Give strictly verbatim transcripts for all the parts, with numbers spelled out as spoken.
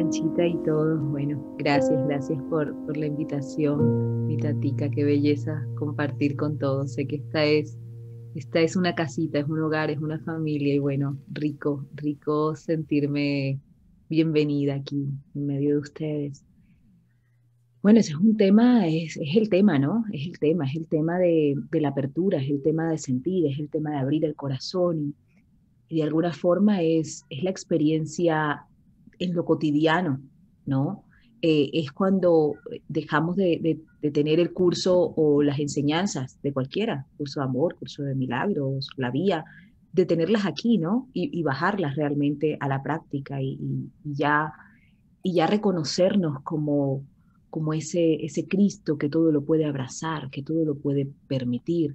Conchita y todos, bueno, gracias, gracias por, por la invitación, mi tatica, qué belleza compartir con todos. Sé que esta es, esta es una casita, es un hogar, es una familia y bueno, rico, rico sentirme bienvenida aquí en medio de ustedes. Bueno, ese es un tema, es, es el tema, ¿no? Es el tema, es el tema de, de la apertura, es el tema de sentir, es el tema de abrir el corazón y, y de alguna forma es, es la experiencia en lo cotidiano, ¿no? Eh, es cuando dejamos de, de, de tener el curso o las enseñanzas de cualquiera, curso de amor, curso de milagros, la vía, de tenerlas aquí, ¿no? Y, y bajarlas realmente a la práctica y, y, y ya y ya reconocernos como, como ese, ese Cristo que todo lo puede abrazar, que todo lo puede permitir.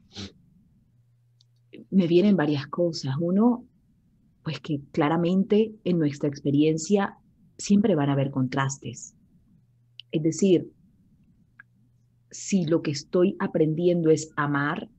Me vienen varias cosas. Uno, pues que claramente en nuestra experiencia siempre van a haber contrastes. Es decir, si lo que estoy aprendiendo es amar,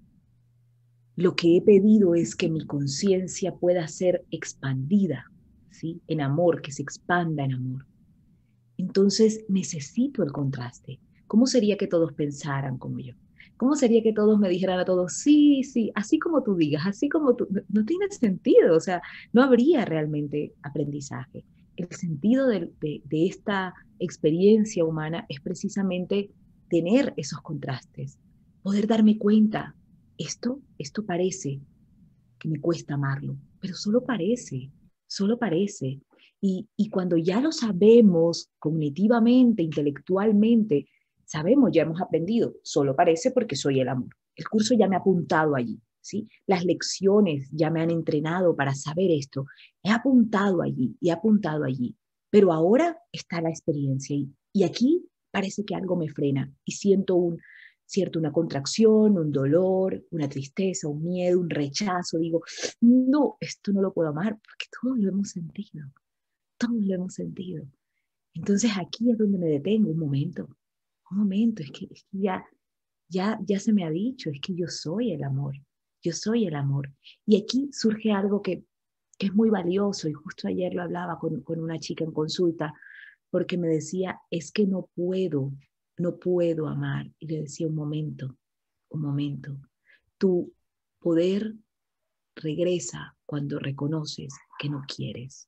lo que he pedido es que mi conciencia pueda ser expandida, ¿sí? En amor, que se expanda en amor. Entonces necesito el contraste. ¿Cómo sería que todos pensaran como yo? ¿Cómo sería que todos me dijeran a todos, sí, sí, así como tú digas, así como tú? No, no tiene sentido, o sea, no habría realmente aprendizaje. El sentido de, de, de esta experiencia humana es precisamente tener esos contrastes, poder darme cuenta, esto, esto parece que me cuesta amarlo, pero solo parece, solo parece. Y, y cuando ya lo sabemos cognitivamente, intelectualmente, sabemos, ya hemos aprendido, solo parece porque soy el amor. El curso ya me ha apuntado allí, ¿sí? Las lecciones ya me han entrenado para saber esto. He apuntado allí y he apuntado allí. Pero ahora está la experiencia y, y aquí parece que algo me frena y siento un, cierto, una contracción, un dolor, una tristeza, un miedo, un rechazo. Digo, no, esto no lo puedo amar porque todos lo hemos sentido, todos lo hemos sentido. Entonces aquí es donde me detengo, un momento, un momento, es que, es que ya, ya, ya se me ha dicho, es que yo soy el amor, yo soy el amor. Y aquí surge algo que, que es muy valioso y justo ayer lo hablaba con, con una chica en consulta porque me decía, es que no puedo, no puedo amar. Y le decía, un momento, un momento, tu poder regresa cuando reconoces que no quieres,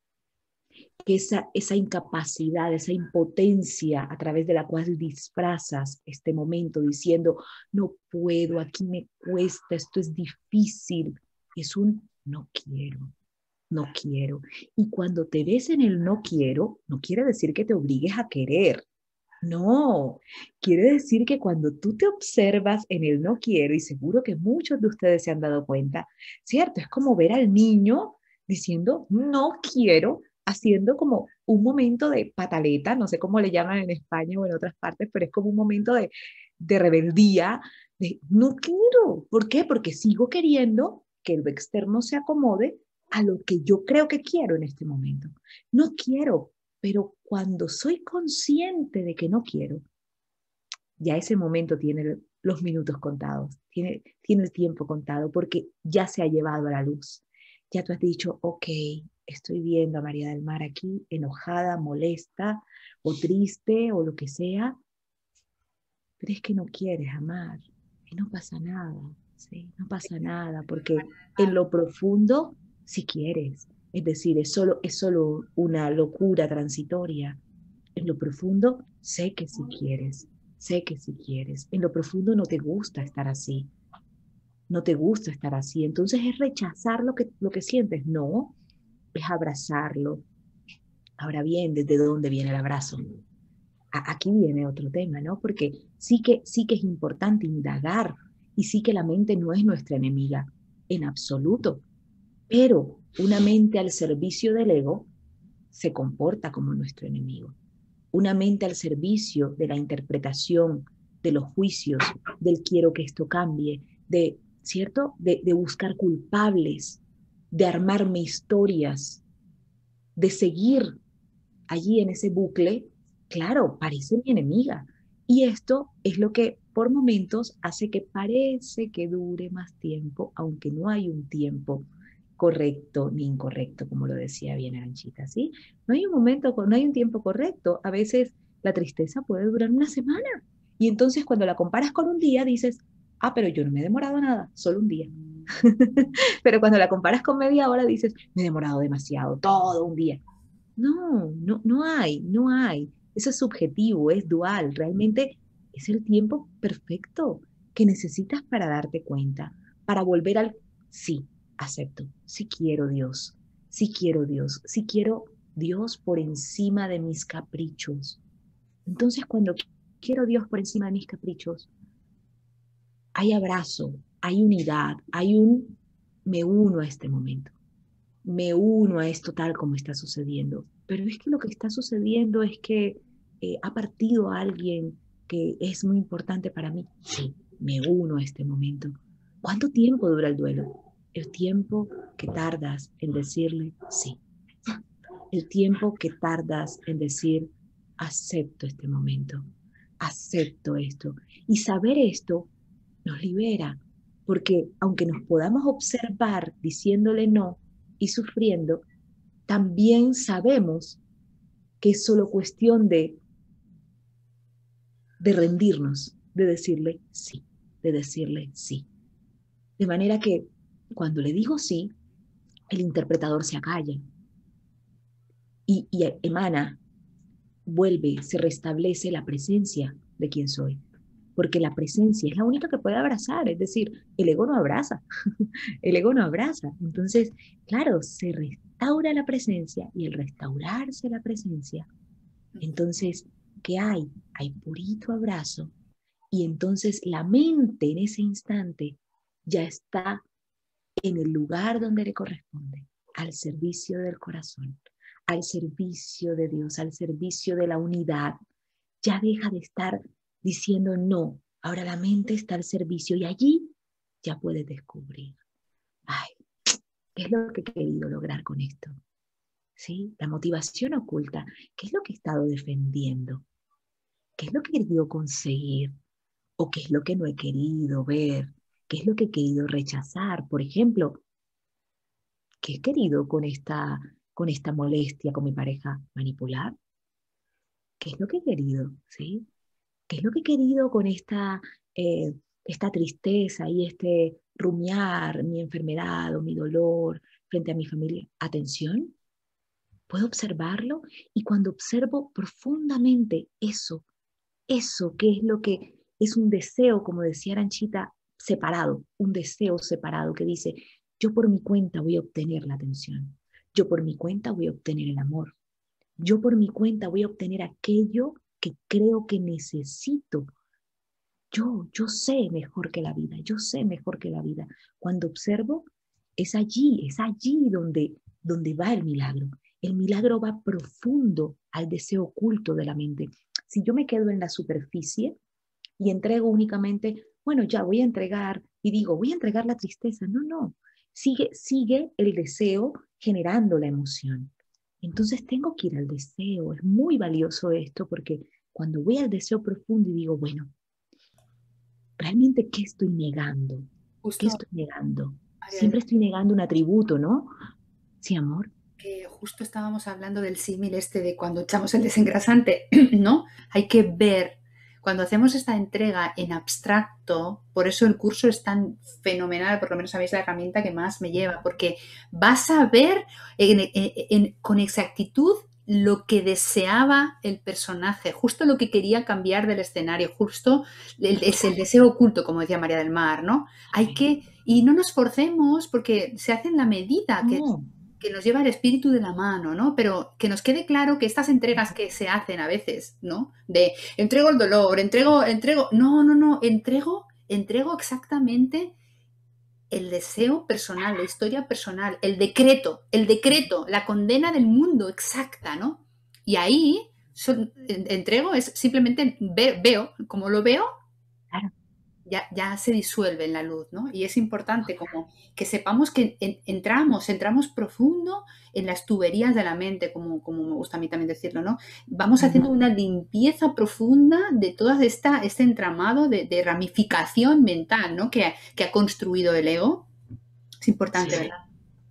que esa, esa incapacidad, esa impotencia a través de la cual disfrazas este momento diciendo, no puedo, aquí me cuesta, esto es difícil, es un no quiero, no quiero. Y cuando te ves en el no quiero, no quiere decir que te obligues a querer. No, quiere decir que cuando tú te observas en el no quiero, y seguro que muchos de ustedes se han dado cuenta, ¿cierto? Es como ver al niño diciendo no quiero, haciendo como un momento de pataleta, no sé cómo le llaman en España o en otras partes, pero es como un momento de, de rebeldía, de no quiero. ¿Por qué? Porque sigo queriendo que lo externo se acomode a lo que yo creo que quiero en este momento. No quiero, pero cuando soy consciente de que no quiero, ya ese momento tiene los minutos contados, tiene, tiene el tiempo contado, porque ya se ha llevado a la luz. Ya tú has dicho, ok, estoy viendo a María del Mar aquí, enojada, molesta, o triste, o lo que sea, pero es que no quieres amar, y no pasa nada, ¿sí? No pasa nada, porque en lo profundo sí quieres. Es decir, es solo, es solo una locura transitoria. En lo profundo sé que sí quieres, sé que sí quieres. En lo profundo no te gusta estar así, no te gusta estar así. Entonces es rechazar lo que, lo que sientes, no, es abrazarlo. Ahora bien, ¿desde dónde viene el abrazo? A- aquí viene otro tema, ¿no? Porque sí que, sí que es importante indagar y sí que la mente no es nuestra enemiga en absoluto, pero una mente al servicio del ego se comporta como nuestro enemigo. Una mente al servicio de la interpretación, de los juicios, del quiero que esto cambie, de, ¿cierto? De, de buscar culpables, de armarme historias, de seguir allí en ese bucle, claro, parece mi enemiga. Y esto es lo que por momentos hace que parece que dure más tiempo, aunque no hay un tiempo correcto ni incorrecto, como lo decía bien Aranchita, ¿sí? No hay un momento, no hay un tiempo correcto. A veces la tristeza puede durar una semana. Y entonces cuando la comparas con un día, dices, ah, pero yo no me he demorado nada, solo un día. Pero cuando la comparas con media hora, dices, me he demorado demasiado, todo un día. No, no, no hay, no hay. Eso es subjetivo, es dual. Realmente es el tiempo perfecto que necesitas para darte cuenta, para volver al sí, acepto, sí quiero Dios, sí quiero Dios, sí quiero Dios por encima de mis caprichos. Entonces, cuando quiero Dios por encima de mis caprichos, hay abrazo, hay unidad, hay un me uno a este momento, me uno a esto tal como está sucediendo. Pero es que lo que está sucediendo es que eh, ha partido a alguien que es muy importante para mí. Sí, me uno a este momento. ¿Cuánto tiempo dura el duelo? El tiempo que tardas en decirle sí. El tiempo que tardas en decir acepto este momento, acepto esto. Y saber esto nos libera, porque aunque nos podamos observar diciéndole no y sufriendo, también sabemos que es solo cuestión de, de rendirnos, de decirle sí, de decirle sí. De manera que cuando le digo sí, el interpretador se acalla y, y emana, vuelve, se restablece la presencia de quien soy. Porque la presencia es la única que puede abrazar, es decir, el ego no abraza, el ego no abraza. Entonces, claro, se restaura la presencia y al restaurarse la presencia, entonces, ¿qué hay? Hay purito abrazo y entonces la mente en ese instante ya está en el lugar donde le corresponde, al servicio del corazón, al servicio de Dios, al servicio de la unidad. Ya deja de estar diciendo no, ahora la mente está al servicio y allí ya puedes descubrir, ay, ¿qué es lo que he querido lograr con esto? ¿Sí? La motivación oculta, ¿qué es lo que he estado defendiendo? ¿Qué es lo que he querido conseguir? ¿O qué es lo que no he querido ver? ¿Qué es lo que he querido rechazar? Por ejemplo, ¿qué he querido con esta, con esta molestia con mi pareja? ¿Manipular? ¿Qué es lo que he querido? ¿Sí? ¿Qué es lo que he querido con esta, eh, esta tristeza y este rumiar mi enfermedad o mi dolor frente a mi familia? Atención, puedo observarlo y cuando observo profundamente eso, eso que es lo que es un deseo, como decía Aranchita, separado, un deseo separado que dice, yo por mi cuenta voy a obtener la atención, yo por mi cuenta voy a obtener el amor, yo por mi cuenta voy a obtener aquello que creo que necesito. Yo, yo sé mejor que la vida, yo sé mejor que la vida. Cuando observo, es allí, es allí donde, donde va el milagro. El milagro va profundo al deseo oculto de la mente. Si yo me quedo en la superficie y entrego únicamente, bueno, ya voy a entregar, y digo, voy a entregar la tristeza. No, no. Sigue, sigue el deseo generando la emoción. Entonces tengo que ir al deseo. Es muy valioso esto porque cuando voy al deseo profundo y digo, bueno, realmente, ¿qué estoy negando? ¿Qué Justo, estoy negando? Ariadna, Siempre estoy negando un atributo, ¿no? Sí, amor. que justo estábamos hablando del símil este de cuando echamos el desengrasante, ¿no? Hay que ver, cuando hacemos esta entrega en abstracto, por eso el curso es tan fenomenal, por lo menos sabéis la herramienta que más me lleva, porque vas a ver en, en, en, con exactitud lo que deseaba el personaje, justo lo que quería cambiar del escenario, justo el, es el deseo oculto, como decía María del Mar, ¿no? Hay que, y no nos forcemos porque se hace en la medida que No, que nos lleva el espíritu de la mano, ¿no? Pero que nos quede claro que estas entregas que se hacen a veces, ¿no? De entrego el dolor, entrego, entrego, no, no, no, entrego, entrego exactamente el deseo personal, la historia personal, el decreto, el decreto, la condena del mundo exacta, ¿no? Y ahí son, entrego es simplemente ve, veo, como lo veo, claro, ya, ya se disuelve en la luz, ¿no? Y es importante como que sepamos que en, entramos, entramos profundo en las tuberías de la mente, como, como me gusta a mí también decirlo, ¿no? Vamos haciendo una limpieza profunda de todo esta, este entramado de, de ramificación mental, ¿no? Que, que ha construido el ego. Es importante, sí, ¿verdad?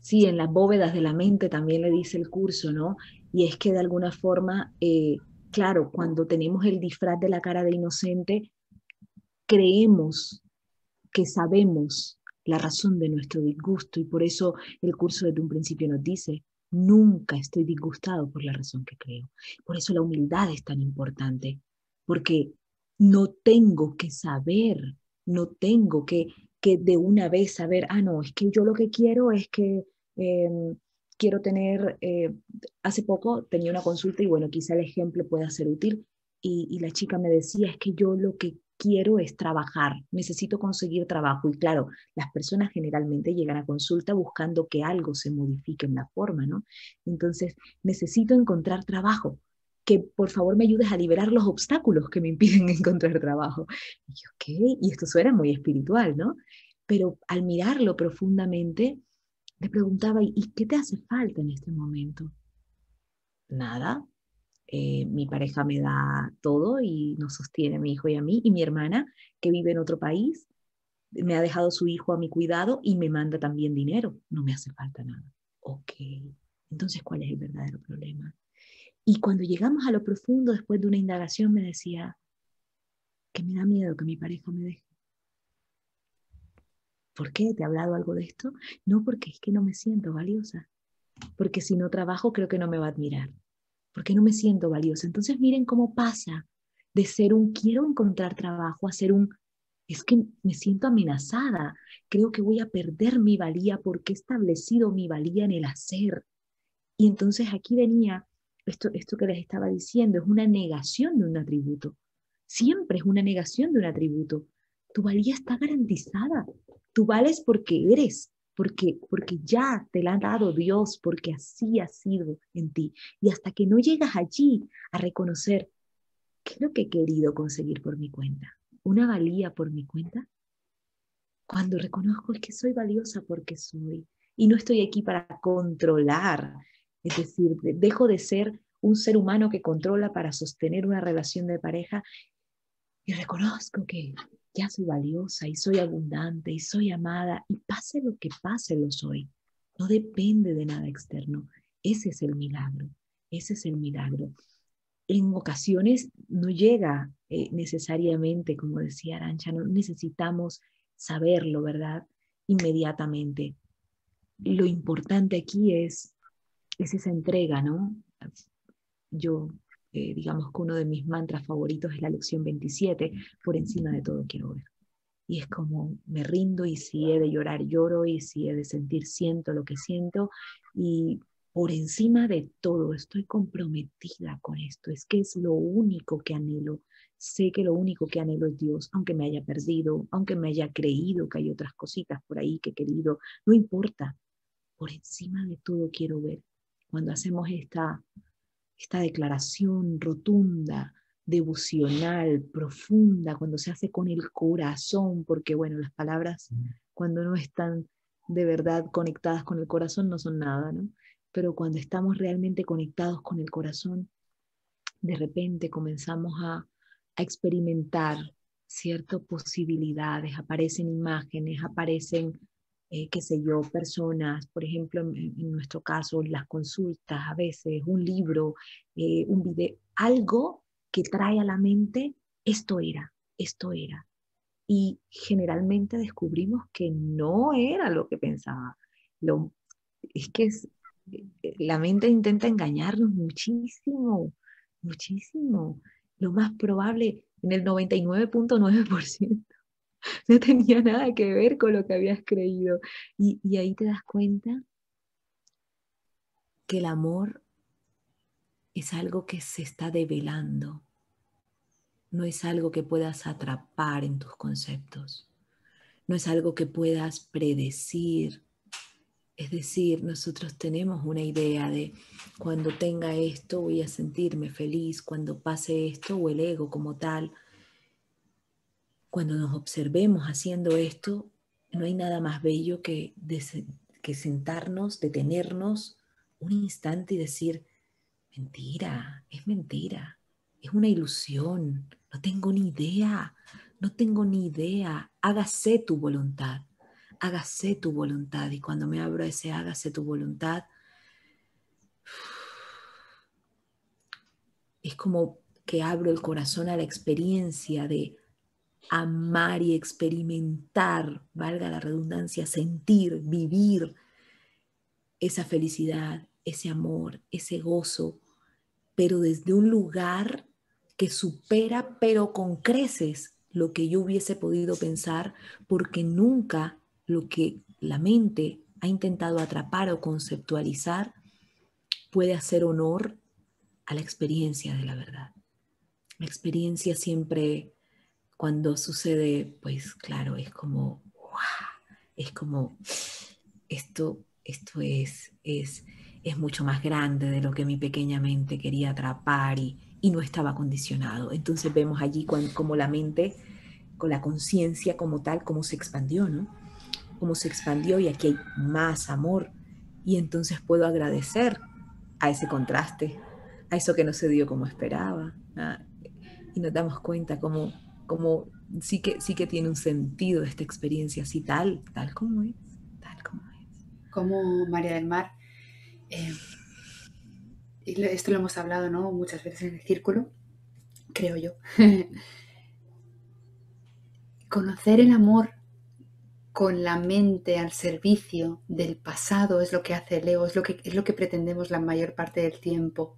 Sí, en las bóvedas de la mente también le dice el curso, ¿no? Y es que de alguna forma, eh, claro, cuando tenemos el disfraz de la cara de inocente, creemos que sabemos la razón de nuestro disgusto y por eso el curso desde un principio nos dice, nunca estoy disgustado por la razón que creo. Por eso la humildad es tan importante, porque no tengo que saber, no tengo que, que de una vez saber, ah, no, es que yo lo que quiero es que eh, quiero tener, eh, hace poco tenía una consulta y bueno, quizá el ejemplo pueda ser útil y, y la chica me decía, es que yo lo que quiero es trabajar, necesito conseguir trabajo. Y claro, las personas generalmente llegan a consulta buscando que algo se modifique en la forma, ¿no? Entonces, necesito encontrar trabajo, que por favor me ayudes a liberar los obstáculos que me impiden encontrar trabajo. Y yo, ¿qué? Y esto suena muy espiritual, ¿no? Pero al mirarlo profundamente, le preguntaba, ¿y qué te hace falta en este momento? Nada, eh, mi pareja me da todo y nos sostiene a mi hijo y a mí, y mi hermana, que vive en otro país, me ha dejado su hijo a mi cuidado y me manda también dinero. No me hace falta nada. Ok, entonces, ¿cuál es el verdadero problema? Y cuando llegamos a lo profundo, después de una indagación, me decía que me da miedo que mi pareja me deje. ¿Por qué? ¿Te he hablado algo de esto? No, porque es que no me siento valiosa. Porque si no trabajo, creo que no me va a admirar. Porque no me siento valiosa. Entonces miren cómo pasa de ser un quiero encontrar trabajo a ser un es que me siento amenazada. Creo que voy a perder mi valía porque he establecido mi valía en el hacer. Y entonces aquí venía esto, esto que les estaba diciendo, es una negación de un atributo. Siempre es una negación de un atributo. Tu valía está garantizada. Tú vales porque eres, porque, porque ya te la ha dado Dios, porque así ha sido en ti. Y hasta que no llegas allí a reconocer qué es lo que he querido conseguir por mi cuenta, una valía por mi cuenta, cuando reconozco es que soy valiosa porque soy y no estoy aquí para controlar, es decir, dejo de ser un ser humano que controla para sostener una relación de pareja y reconozco que ya soy valiosa y soy abundante y soy amada y pase lo que pase lo soy. No depende de nada externo. Ese es el milagro. Ese es el milagro. En ocasiones no llega eh, necesariamente, como decía Arancha, no necesitamos saberlo, ¿verdad? Inmediatamente. Lo importante aquí es, es esa entrega, ¿no? Yo, eh, digamos que uno de mis mantras favoritos es la lección veintisiete, por encima de todo quiero ver. Y es como me rindo y si he de llorar, lloro y si he de sentir, siento lo que siento y por encima de todo estoy comprometida con esto. Es que es lo único que anhelo. Sé que lo único que anhelo es Dios, aunque me haya perdido, aunque me haya creído que hay otras cositas por ahí que he querido, no importa. Por encima de todo quiero ver. Cuando hacemos esta, esta declaración rotunda, devocional, profunda, cuando se hace con el corazón, porque bueno, las palabras cuando no están de verdad conectadas con el corazón no son nada, ¿no? Pero cuando estamos realmente conectados con el corazón, de repente comenzamos a, a experimentar ciertas posibilidades, aparecen imágenes, aparecen, eh, qué sé yo, personas, por ejemplo, en, en, nuestro caso, las consultas, a veces un libro, eh, un video, algo que trae a la mente, esto era, esto era. Y generalmente descubrimos que no era lo que pensaba. Lo, es que es, la mente intenta engañarnos muchísimo, muchísimo. Lo más probable, en el noventa y nueve punto nueve por ciento, no tenía nada que ver con lo que habías creído. Y, y ahí te das cuenta que el amor es algo que se está develando, no es algo que puedas atrapar en tus conceptos, no es algo que puedas predecir. Es decir, nosotros tenemos una idea de cuando tenga esto voy a sentirme feliz, cuando pase esto o el ego como tal. Cuando nos observemos haciendo esto, no hay nada más bello que, de, que sentarnos, detenernos un instante y decir, mentira, es mentira, es una ilusión, no tengo ni idea, no tengo ni idea, hágase tu voluntad. hágase tu voluntad. Y cuando me abro a ese hágase tu voluntad, es como que abro el corazón a la experiencia de amar y experimentar, valga la redundancia, sentir, vivir esa felicidad, ese amor, ese gozo, pero desde un lugar que supera, pero con creces, lo que yo hubiese podido pensar, porque nunca lo que la mente ha intentado atrapar o conceptualizar puede hacer honor a la experiencia de la verdad. La experiencia siempre, cuando sucede, pues claro, es como, ¡wow! Es como, esto, esto es, es, es mucho más grande de lo que mi pequeña mente quería atrapar y, y no estaba condicionado. Entonces vemos allí cuando, como la mente, con la conciencia como tal, cómo se expandió, ¿no? Cómo se expandió y aquí hay más amor. Y entonces puedo agradecer a ese contraste, a eso que no se dio como esperaba. ¿Ah? Y nos damos cuenta cómo, cómo sí, que, sí que tiene un sentido esta experiencia así tal, tal como es, tal como es. Como María del Mar, eh, y esto lo hemos hablado, ¿no?, muchas veces en el círculo, creo yo. Conocer el amor con la mente al servicio del pasado es lo que hace el ego, es lo que, es lo que pretendemos la mayor parte del tiempo.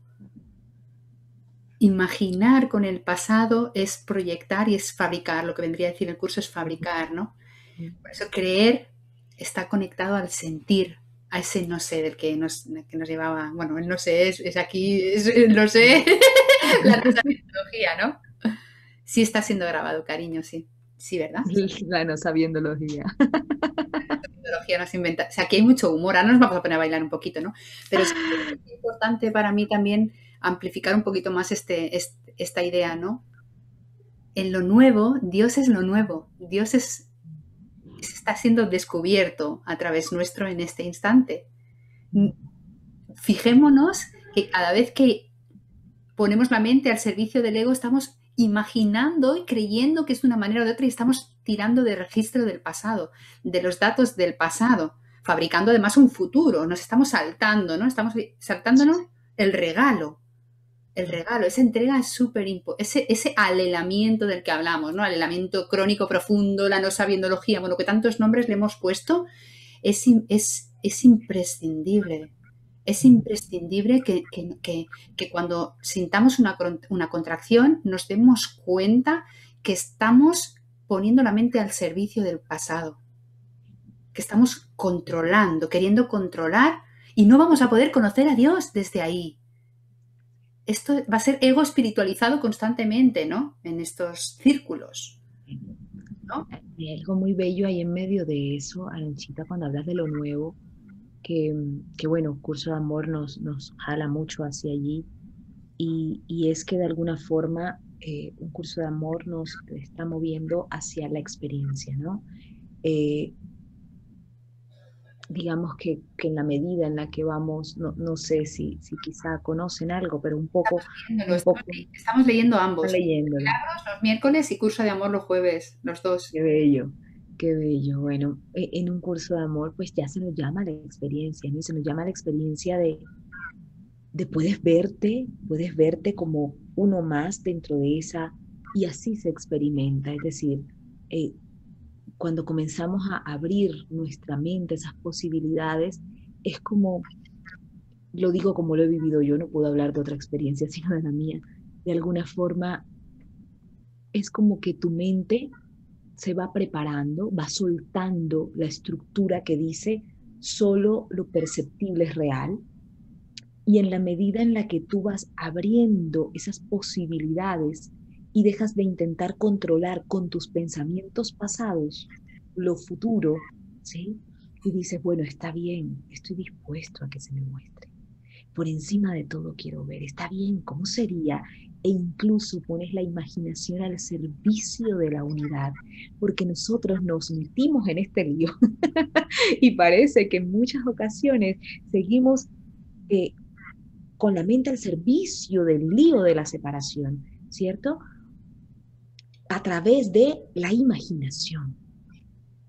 Imaginar con el pasado es proyectar y es fabricar, lo que vendría a decir el curso es fabricar, ¿no? Por eso creer está conectado al sentir, a ese no sé del que nos, que nos llevaba, bueno, el no sé es, es aquí, es, no sé, la tecnología, ¿no? Sí está siendo grabado, cariño, sí. Sí, ¿verdad? La no sabiendología. La tecnología nos inventa. O sea, aquí hay mucho humor. Ahora nos vamos a poner a bailar un poquito, ¿no? Pero sí es importante para mí también amplificar un poquito más este, este, esta idea, ¿no? En lo nuevo, Dios es lo nuevo. Dios es, está siendo descubierto a través nuestro en este instante. Fijémonos que cada vez que ponemos la mente al servicio del ego, estamos imaginando y creyendo que es de una manera o de otra y estamos tirando de registro del pasado, de los datos del pasado, fabricando además un futuro. Nos estamos saltando, ¿no? Estamos saltándonos el regalo. El regalo, esa entrega es súper importante, ese, ese alelamiento del que hablamos, ¿no? Alelamiento crónico profundo, la no sabiendología, bueno, que tantos nombres le hemos puesto, es, es, es imprescindible. Es imprescindible que, que, que, que cuando sintamos una, una contracción nos demos cuenta que estamos poniendo la mente al servicio del pasado, que estamos controlando, queriendo controlar y no vamos a poder conocer a Dios desde ahí. Esto va a ser ego espiritualizado constantemente, ¿no? En estos círculos, ¿no? Hay algo muy bello ahí en medio de eso, Aranchita, cuando hablas de lo nuevo, que, que bueno, Curso de Amor nos, nos jala mucho hacia allí, y, y es que de alguna forma eh, un curso de amor nos está moviendo hacia la experiencia, ¿no? Eh, digamos que, que en la medida en la que vamos, no, no sé si, si quizá conocen algo, pero un poco... Estamos, un poco estamos leyendo ambos. Leyéndolo. Milagros los miércoles y Curso de Amor los jueves, los dos. Qué bello, qué bello. Bueno, en un curso de amor pues ya se nos llama la experiencia, ¿no? Se nos llama la experiencia de, de puedes verte, puedes verte como uno más dentro de esa, y así se experimenta. Es decir, eh, cuando comenzamos a abrir nuestra mente, esas posibilidades, es como, lo digo como lo he vivido yo, no puedo hablar de otra experiencia sino de la mía, de alguna forma es como que tu mente se va preparando, va soltando la estructura que dice solo lo perceptible es real, y en la medida en la que tú vas abriendo esas posibilidades y dejas de intentar controlar con tus pensamientos pasados lo futuro, ¿sí? Y dices, bueno, está bien, estoy dispuesto a que se me muestre. Por encima de todo quiero ver, está bien, ¿cómo sería? E incluso pones la imaginación al servicio de la unidad, porque nosotros nos metimos en este lío y parece que en muchas ocasiones seguimos eh, con la mente al servicio del lío de la separación, ¿cierto? A través de la imaginación.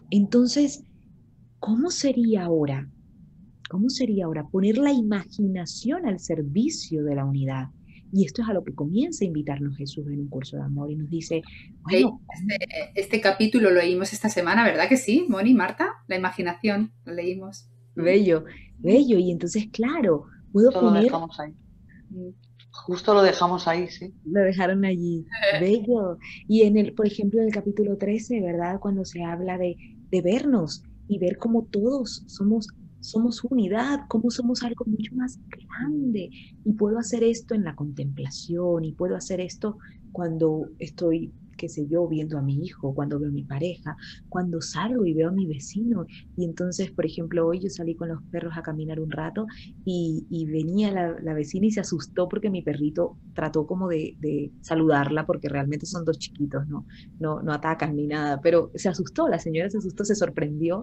Entonces, ¿cómo sería ahora? ¿Cómo sería ahora poner la imaginación al servicio de la unidad? Y esto es a lo que comienza a invitarnos Jesús en un curso de amor y nos dice, Leí bueno, ¿cómo? Este, este capítulo lo leímos esta semana, ¿verdad que sí, Moni, Marta? La imaginación, lo leímos. ¿Mm? Bello, bello. Y entonces, claro, puedo Justo lo poner, dejamos ahí. Justo lo dejamos ahí, sí. lo dejaron allí, bello. Y en el, por ejemplo, en el capítulo trece, ¿verdad? Cuando se habla de, de vernos y ver cómo todos somos, somos unidad, cómo somos algo mucho más grande. Y puedo hacer esto en la contemplación y puedo hacer esto cuando estoy, qué sé yo, viendo a mi hijo, cuando veo a mi pareja, cuando salgo y veo a mi vecino. Y entonces, por ejemplo, hoy yo salí con los perros a caminar un rato y, y venía la, la, vecina y se asustó porque mi perrito trató como de, de, saludarla, porque realmente son dos chiquitos, ¿no? No, no atacan ni nada, pero se asustó, la señora se asustó, se sorprendió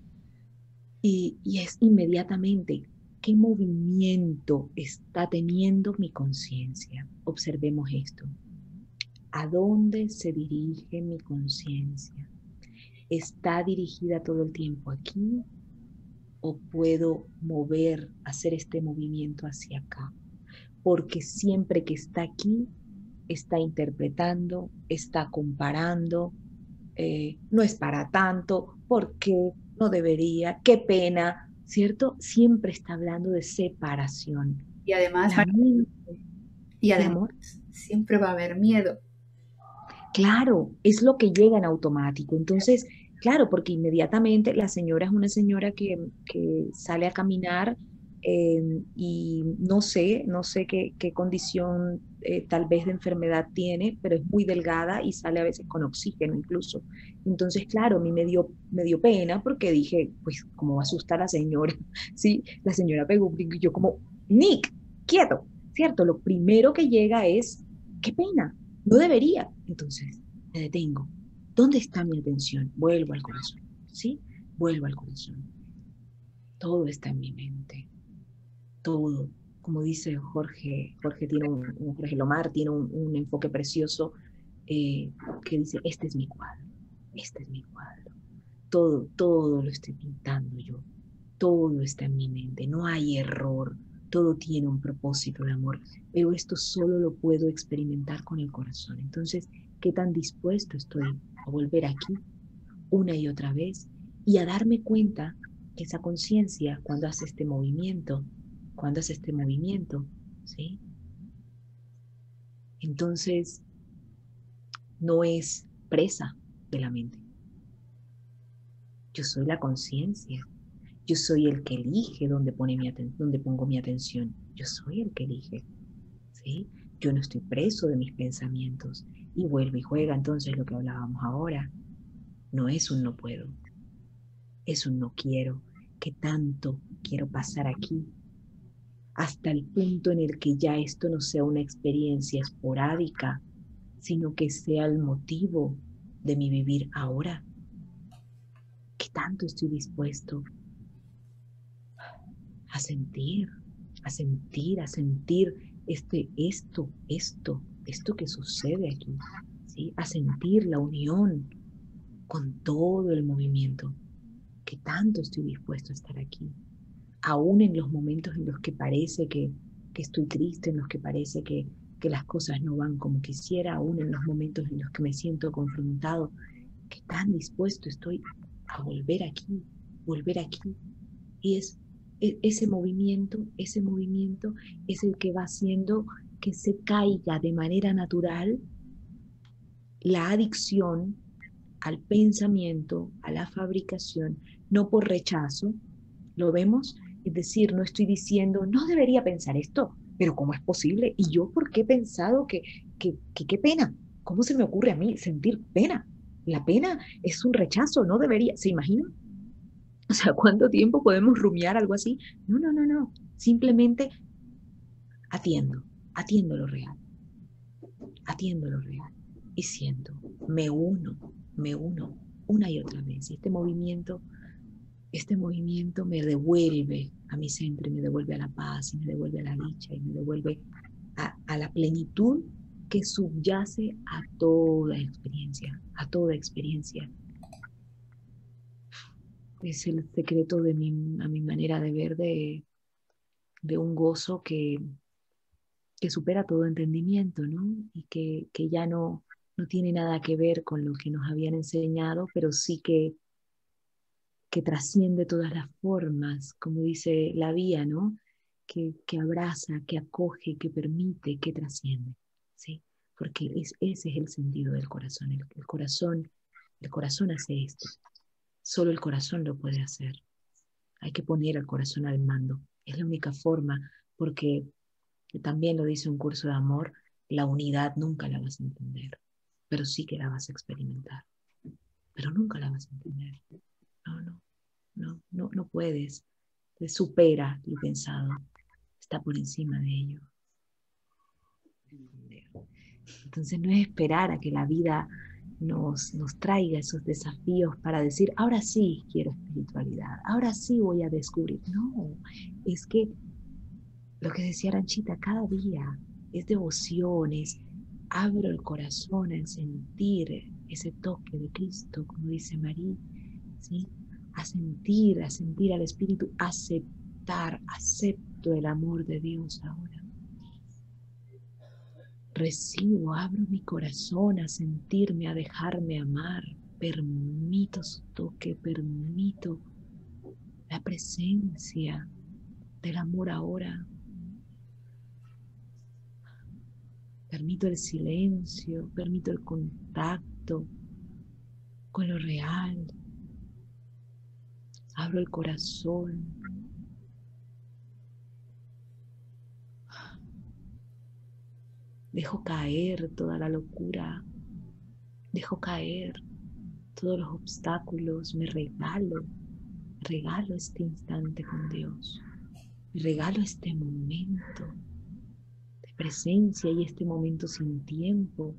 y, y es inmediatamente, ¿qué movimiento está teniendo mi conciencia? Observemos esto. ¿A dónde se dirige mi conciencia? ¿Está dirigida todo el tiempo aquí o puedo mover, hacer este movimiento hacia acá? Porque siempre que está aquí, está interpretando, está comparando, eh, no es para tanto, ¿por qué? No debería, qué pena, ¿cierto? Siempre está hablando de separación. Y además, La mente, y sí, además amor, siempre va a haber miedo. claro, es lo que llega en automático. Entonces, claro, porque inmediatamente la señora es una señora que, que sale a caminar eh, y no sé, no sé qué, qué condición eh, tal vez de enfermedad tiene, pero es muy delgada y sale a veces con oxígeno incluso. Entonces, claro, a mí me dio, me dio pena porque dije, pues, ¿cómo va a asustar a la señora? Sí, la señora pegó un brinco y yo como, Nick, quieto, ¿cierto? Lo primero que llega es, qué pena, no debería. Entonces, me detengo. ¿Dónde está mi atención? Vuelvo al corazón, ¿sí? Vuelvo al corazón. Todo está en mi mente, todo. Como dice Jorge, Jorge tiene un, un Jorge Lomar tiene un, un enfoque precioso eh, que dice, este es mi cuadro, este es mi cuadro. Todo, todo lo estoy pintando yo. Todo está en mi mente, no hay error. Todo tiene un propósito de amor, pero esto solo lo puedo experimentar con el corazón. Entonces, ¿qué tan dispuesto estoy a volver aquí una y otra vez y a darme cuenta que esa conciencia, cuando hace este movimiento, cuando hace este movimiento, ¿sí? Entonces, no es presa de la mente. Yo soy la conciencia. Yo soy el que elige dónde, pone mi aten- dónde pongo mi atención. Yo soy el que elige, ¿sí? Yo no estoy preso de mis pensamientos. Y vuelve y juega entonces lo que hablábamos ahora. No es un no puedo, es un no quiero. ¿Qué tanto quiero pasar aquí? Hasta el punto en el que ya esto no sea una experiencia esporádica, sino que sea el motivo de mi vivir ahora. ¿Qué tanto estoy dispuesto a sentir, a sentir, a sentir este, esto, esto, esto que sucede aquí, ¿sí? A sentir la unión con todo el movimiento? ¿Qué tanto estoy dispuesto a estar aquí? Aún en los momentos en los que parece que, que estoy triste, en los que parece que, que las cosas no van como quisiera, aún en los momentos en los que me siento confrontado, ¿qué tan dispuesto estoy a volver aquí, volver aquí? Y es e- ese movimiento, ese movimiento es el que va haciendo que se caiga de manera natural la adicción al pensamiento, a la fabricación, no por rechazo, ¿lo vemos? Es decir, no estoy diciendo, no debería pensar esto, pero ¿cómo es posible? ¿Y yo por qué he pensado que, que, que qué pena? ¿Cómo se me ocurre a mí sentir pena? La pena es un rechazo, no debería, ¿se imaginan? O sea, ¿cuánto tiempo podemos rumiar algo así? No, no, no, no. Simplemente atiendo, atiendo lo real, atiendo lo real y siento, me uno, me uno una y otra vez. Y este movimiento, este movimiento me devuelve a mi centro y me devuelve a la paz y me devuelve a la dicha y me devuelve a, a la plenitud que subyace a toda experiencia, a toda experiencia. Es el secreto de mi, a mi manera de ver, de, de un gozo que, que supera todo entendimiento, ¿no? Y que, que ya no, no tiene nada que ver con lo que nos habían enseñado, pero sí que, que trasciende todas las formas, como dice la vía, ¿no? Que, que abraza, que acoge, que permite, que trasciende, ¿sí? Porque es, ese es el sentido del corazón. El, el corazón, el corazón hace esto. Solo el corazón lo puede hacer. Hay que poner al corazón al mando. Es la única forma, porque también lo dice un curso de amor, la unidad nunca la vas a entender, pero sí que la vas a experimentar. Pero nunca la vas a entender. No, no, no, no, no puedes. Te supera lo pensado. Está por encima de ello. Entonces no es esperar a que la vida nos, nos traiga esos desafíos para decir, ahora sí quiero espiritualidad, ahora sí voy a descubrir. No, es que lo que decía Aranchita, cada día es devoción, es abro el corazón en sentir ese toque de Cristo, como dice María, ¿sí? A sentir, a sentir al Espíritu, aceptar, acepto el amor de Dios ahora. Recibo, abro mi corazón a sentirme, a dejarme amar, permito su toque, permito la presencia del amor ahora. Permito el silencio, permito el contacto con lo real. Abro el corazón. Dejo caer toda la locura. Dejo caer todos los obstáculos. Me regalo, regalo este instante con Dios. Me regalo este momento de presencia y este momento sin tiempo.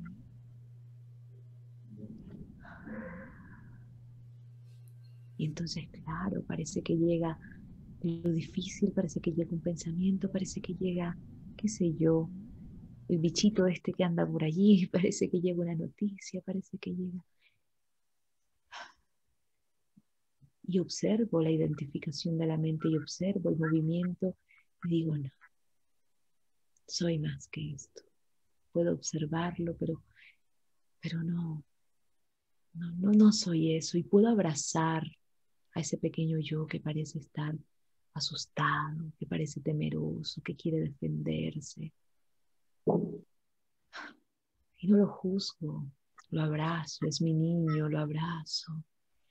Y entonces, claro, parece que llega lo difícil, parece que llega un pensamiento, parece que llega, qué sé yo, el bichito este que anda por allí, parece que llega una noticia, parece que llega. Y observo la identificación de la mente y observo el movimiento y digo, no, soy más que esto. Puedo observarlo, pero, pero no, no, no, no soy eso. Y puedo abrazar a ese pequeño yo que parece estar asustado, que parece temeroso, que quiere defenderse. Y no lo juzgo, lo abrazo, es mi niño, lo abrazo.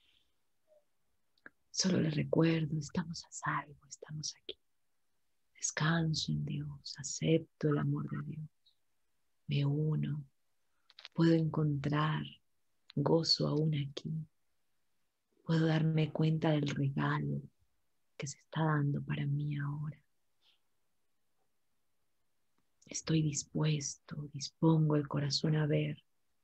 Solo le recuerdo, estamos a salvo, estamos aquí. Descanso en Dios, acepto el amor de Dios, me uno, puedo encontrar gozo aún aquí, puedo darme cuenta del regalo que se está dando para mí ahora. Estoy dispuesto, dispongo el corazón a ver.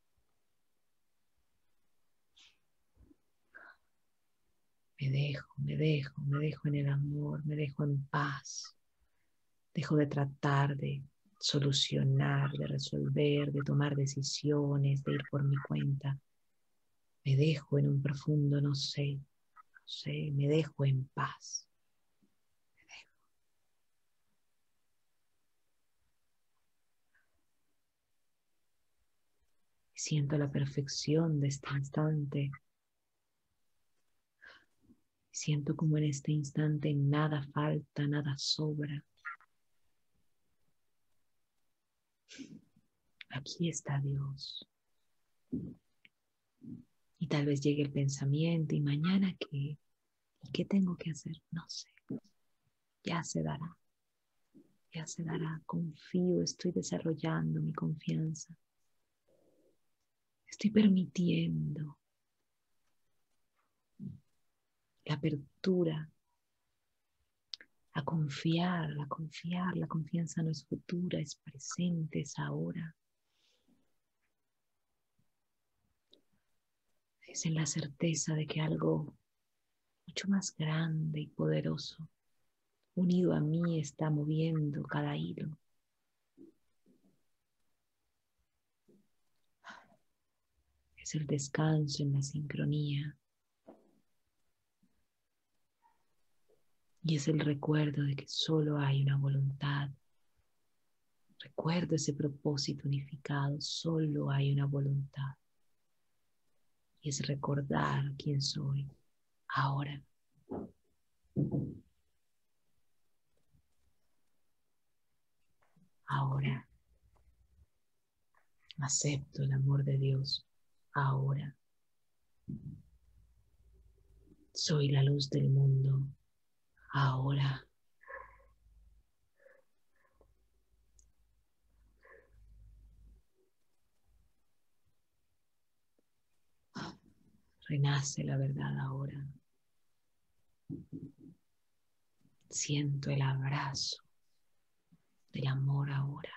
Me dejo, me dejo, me dejo en el amor, me dejo en paz. Dejo de tratar de solucionar, de resolver, de tomar decisiones, de ir por mi cuenta. Me dejo en un profundo no sé, no sé, me dejo en paz. Me dejo. Siento la perfección de este instante. Siento como en este instante nada falta, nada sobra. Aquí está Dios. Y tal vez llegue el pensamiento, ¿y mañana qué? ¿Y qué tengo que hacer? No sé. Ya se dará. Ya se dará. Confío, estoy desarrollando mi confianza. Estoy permitiendo la apertura a confiar, a confiar. La confianza no es futura, es presente, es ahora. Es en la certeza de que algo mucho más grande y poderoso, unido a mí, está moviendo cada hilo. Es el descanso en la sincronía. Y es el recuerdo de que solo hay una voluntad. Recuerdo ese propósito unificado, solo hay una voluntad. Y es recordar quién soy ahora. Ahora. Acepto el amor de Dios ahora. Soy la luz del mundo ahora. Renace la verdad ahora. Siento el abrazo del amor ahora.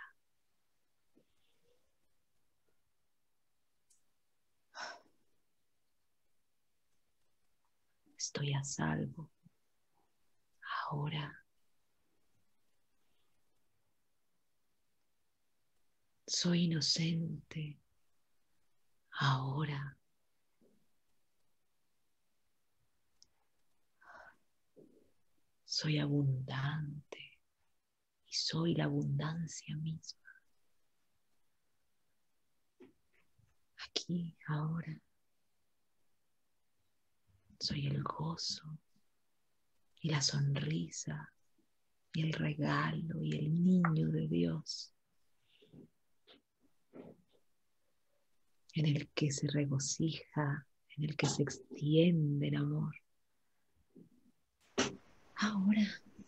Estoy a salvo ahora. Soy inocente ahora. Soy abundante y soy la abundancia misma. Aquí, ahora. Soy el gozo y la sonrisa y el regalo y el niño de Dios en el que se regocija, en el que se extiende el amor. Ahora.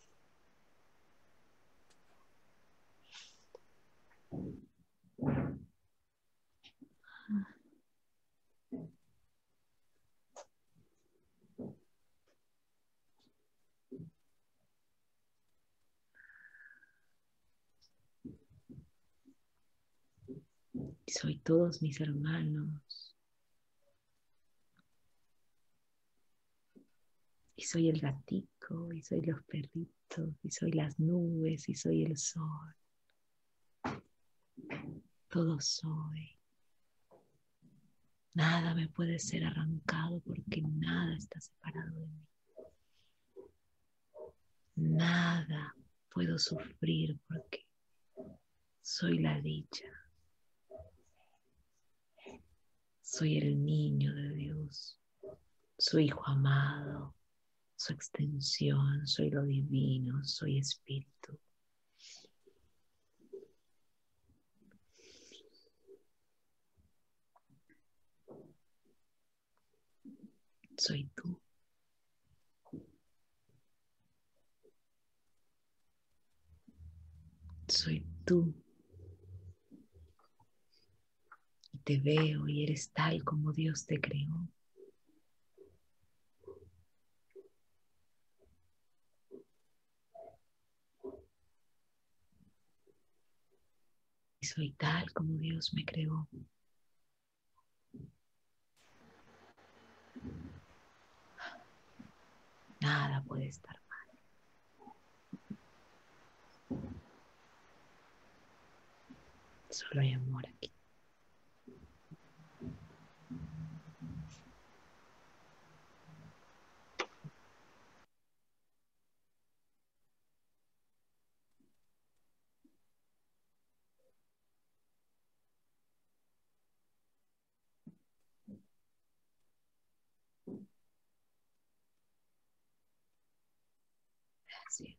Y soy todos mis hermanos. Y soy el gatico, y soy los perritos, y soy las nubes, y soy el sol. Todo soy. Nada me puede ser arrancado porque nada está separado de mí. Nada puedo sufrir porque soy la dicha. Soy el niño de Dios. Soy hijo amado. Su extensión. Soy lo divino. Soy espíritu. Soy tú. Soy tú. Y te veo y eres tal como Dios te creó. Y soy tal como Dios me creó. Nada puede estar mal. Solo hay amor aquí. Gracias.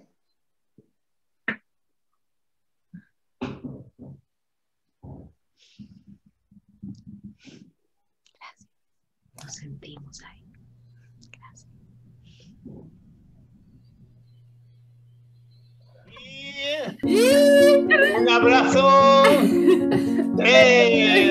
Gracias. Nos sentimos ahí. Gracias. Un abrazo. ¡Eh!